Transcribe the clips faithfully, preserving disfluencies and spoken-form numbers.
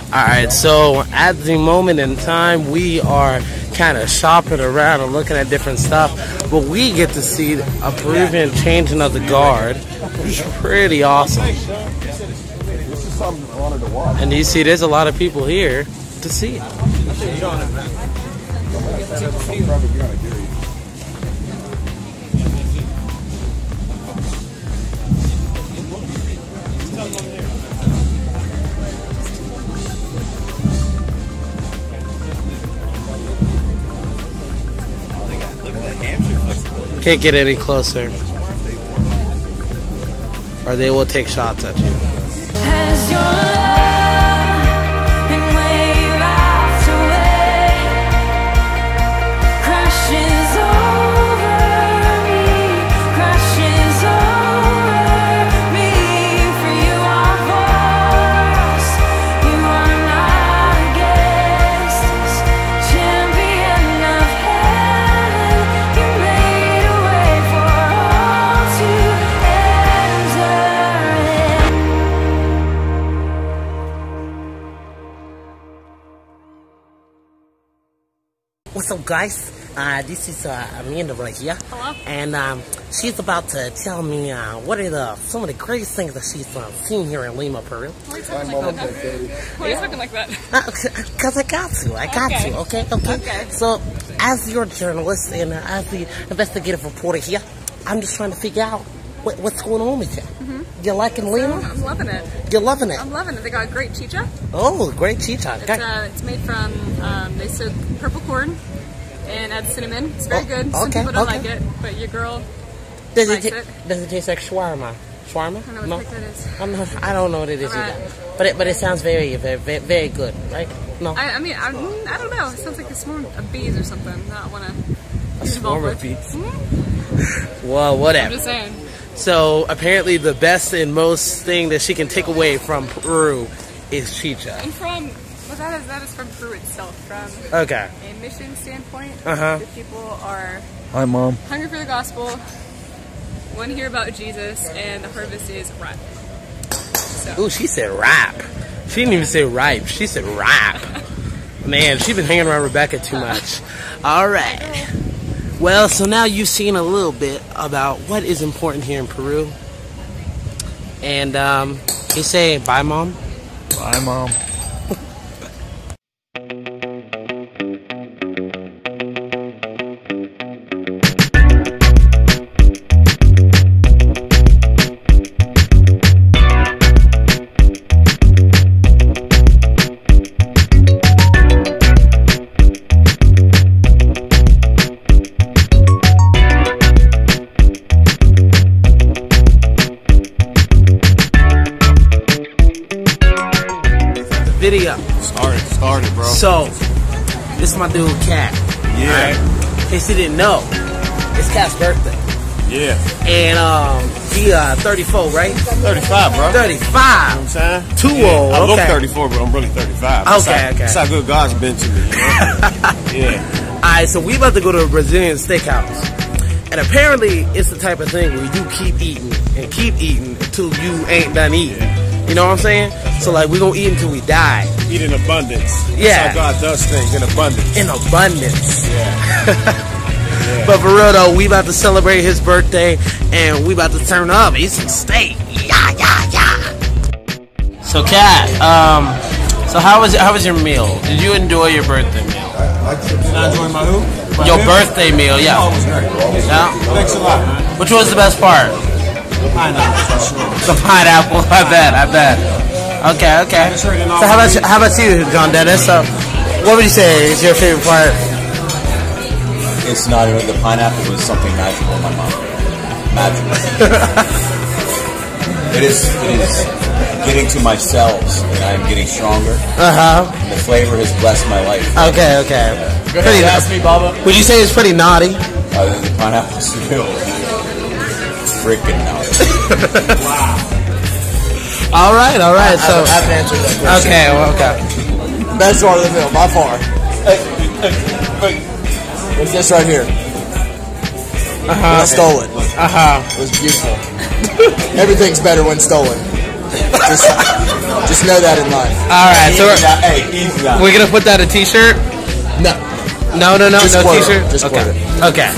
Alright, so at the moment in time, we are kind of shopping around and looking at different stuff, but we get to see a Peruvian changing of the guard, which is pretty awesome. And you see, there's a lot of people here to see it. Can't get any closer, or they will take shots at you. What's up, guys? Uh, this is uh, Amanda right here. Hello. And um, she's about to tell me uh, what are the some of the greatest things that she's uh, seen here in Lima, Peru. Why are you talking like that? Why are you talking like that? Because I got to. I got okay. to. Okay? Okay? Okay. So, as your journalist and uh, as the investigative reporter here, I'm just trying to figure out what, what's going on with you. Mm-hmm. You liking Lima? I'm loving it. You're loving it? I'm loving it. They got a great chicha. Oh, great chicha. It's, uh, it's made from, um, they soak purple corn and add cinnamon. It's very oh, good. Some okay, people don't okay. like it, but your girl does likes it, it. Does it taste like shawarma? Shawarma? I don't know what no? that is. I'm not, I don't know what it is right. either. But it, but it sounds very, very, very, very good, right? No. I, I mean, I, I don't know. It sounds like a swarm of bees or something. I don't want to. A swarm of bees. Mm-hmm. Well, whatever. I'm just saying. So apparently, the best and most thing that she can take away from Peru is chicha. And from well, that is that is from Peru itself. From okay. a mission standpoint, uh-huh. the people are hi, Mom. hungry for the gospel, want to hear about Jesus, and the harvest is ripe. So. Ooh, she said ripe. She didn't even say ripe. She said ripe. Man, she's been hanging around Rebecca too much. All right. Well, so now you've seen a little bit about what is important here in Peru. And um, you say bye, Mom? Bye, Mom. Video. Started, started, bro. So, this is my dude, Cat. Yeah. Right? In case you didn't know, it's Cat's birthday. Yeah. And um, he uh thirty-four, right? thirty-five, bro. thirty-five. You know what I'm saying? Too yeah. old. I okay. look thirty-four, but I'm really thirty-five. That's Okay, how, okay. That's how good God's been to me, you know? Yeah. Alright, so we about to go to a Brazilian steakhouse. And apparently, it's the type of thing where you keep eating and keep eating until you ain't done eating. Yeah. You know what I'm saying? So like, we're gonna eat until we die. Eat in abundance. That's Yeah. how God does things, in abundance. In abundance. Yeah. Yeah. But for real though, we about to celebrate his birthday and we about to turn up. Eat some steak. Yeah, yeah, yeah. So Kat, um, so how was how was your meal? Did you enjoy your birthday meal? Did I enjoy my who? My Your meal? birthday meal, yeah. Oh, it was great. Yeah. Thanks a lot, man. Which was the best part? The pineapple. I bet. I bet. Okay. Okay. So how about you, how about you, John Dennis? So, what would you say is your favorite part? It's not even the pineapple. It was something magical in my mouth. Magical. it is. It is getting to my cells, and I'm getting stronger. Uh huh. And the flavor has blessed my life. Okay. Okay. Yeah. Go ahead, ask me, Baba. Would you say it's pretty naughty? Uh, the pineapple's real freaking naughty. Wow. All right. All right. So I haven't answered that question. Okay. Well, okay. Best part of the meal, by far. Hey, hey, hey. It's this right here. Uh huh. Stolen. Uh huh. It was beautiful. Everything's better when stolen. Just, just know that in life. All right, so Easy now. Hey, easy now. we're gonna put that a T-shirt. No. No, no, no, Just no quote it. T-shirt. Just okay. quote it. Okay.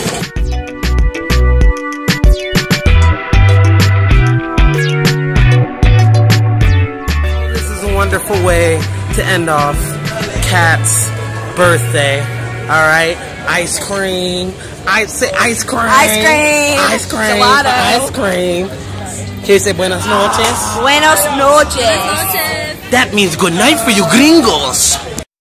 This is a wonderful way to end off Kat's birthday. All right, ice cream. I say ice cream. Ice cream. Ice cream. Gelato. Ice cream. Can you say buenas noches? Buenos noches. That means good night for you gringos.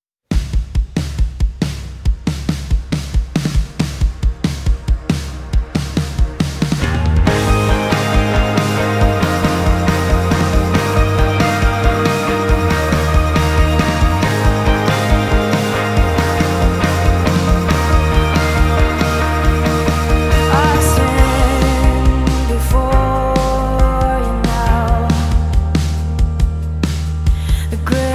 I stand before you now. The great